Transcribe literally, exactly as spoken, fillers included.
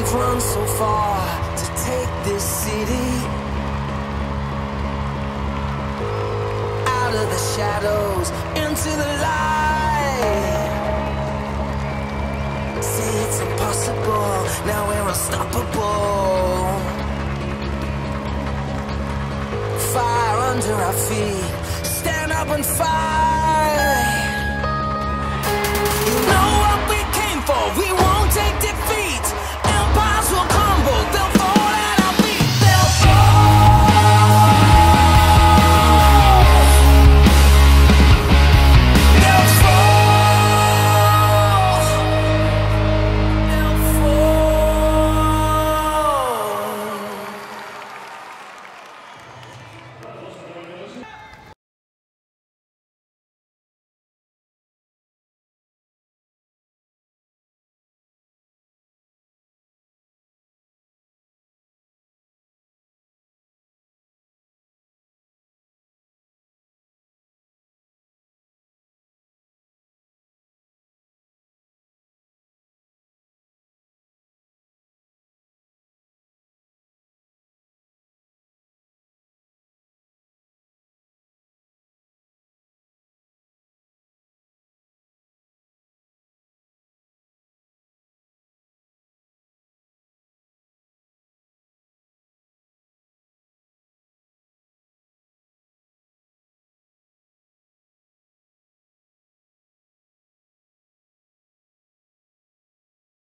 We've run so far to take this city out of the shadows into the light. Say it's impossible, now we're unstoppable. Fire under our feet, stand up and fight.